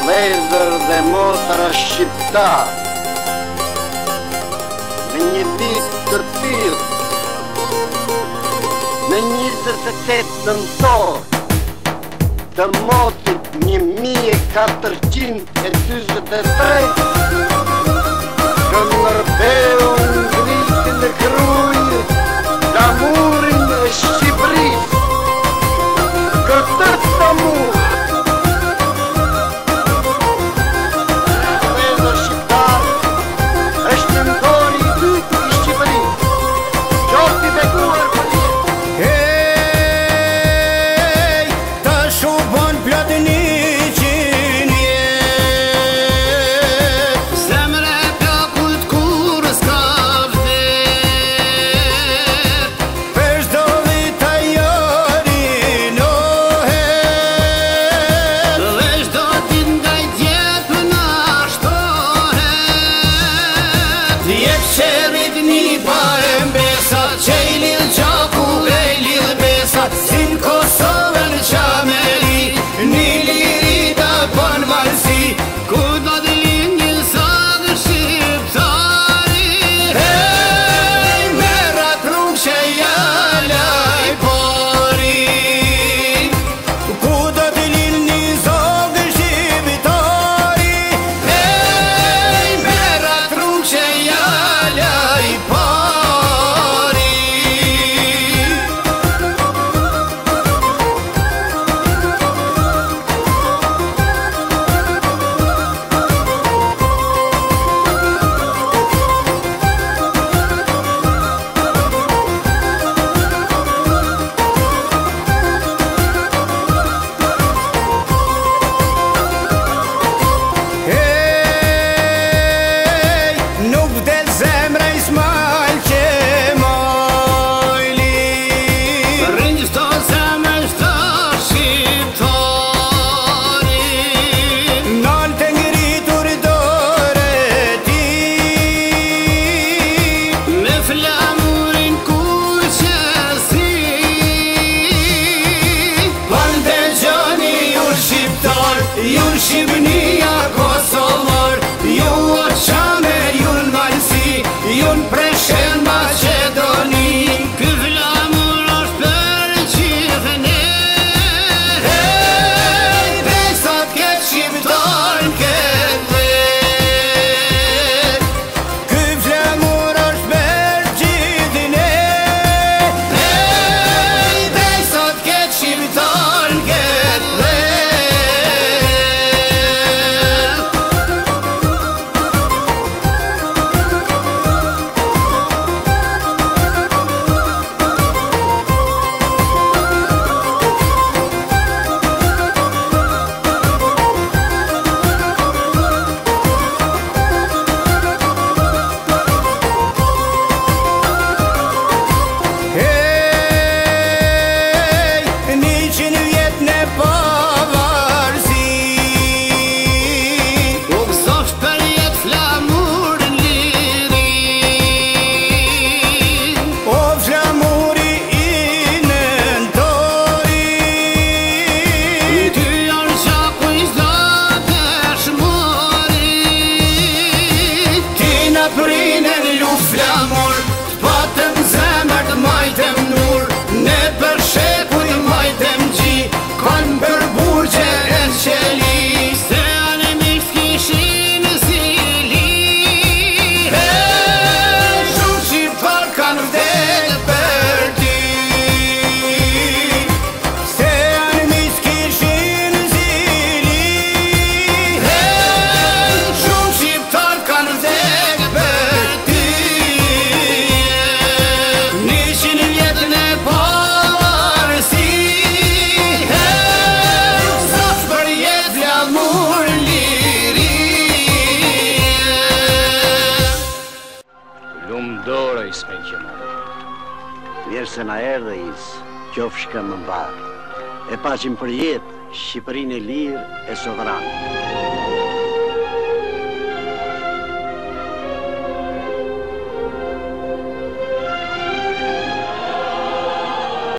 vlezër dhe motra shqiptar. Në një ditë të tillë, në 28 nëntor të motit 1443, Shënderbeu ngriti në krujë damurin e Shqipërisë. Këtë damur vlezër shqiptar është nëntori I dytë I Shqipërisë. Qoftë I bekuar për jetë. Hej, ta shubon plot 100 jet, zemre plakut kur s'ka vdet, për çdo vit ajori nohet, dhe çdo ditë ndaj djet na shtohet. Jep qerit një pa e mbesa, që I lidh gjaku e I lidh besa, si në Kosovë në qameri, një liri ta bën valsi, ku do të lind një zotër shqiptari. Hej, merrat rrugë që jala I pari, ku do të lind një zotër shqiptari. Hej, merrat rrugë që jala I pari. Hej, nuk vdet zemra Ismail Qemali, rrinj çdo zemër çdo shqiptari, nal të ngritur dorë ti, me flamurin kuqesi. Pande gjoni ju shqiptar, ju Shqipënia Kosovar, ju Oqame, ju Valsi, ju Preshen Maqedoni, ky flamur është për gjithë ne. Hej, dhe sot këtë shqiptar n'ket vet, ky flamur është për gjithë ne. Hej, dhe sot këtë shqiptar n'ket vet. Hej, 100 vjet në pavarësi, u gëzosh për jetë flamur n'liri, o flamuri I nëntori, ty janë gjaku I çdo dëshmori, ti na prine luftë flamur, t'patëm zemër të majtëm nur, ne për shekuj majtëm gji, kanë për burgje e qeli, se anë miks kishin zili. Hej, shumë shqiptar kanë vdekur për ty, se anë miks kishin zili. Hej, shumë shqiptar kanë vdekur për ty, 100 vjet në pavarësi. Hej, sot për jetë flamur liri. Lumë dorë Ismail Qemali. Vjerë se na erdhe is, qofshka më mbarë. E paqim për jetë, Shqipërinë e lirë e sovranë.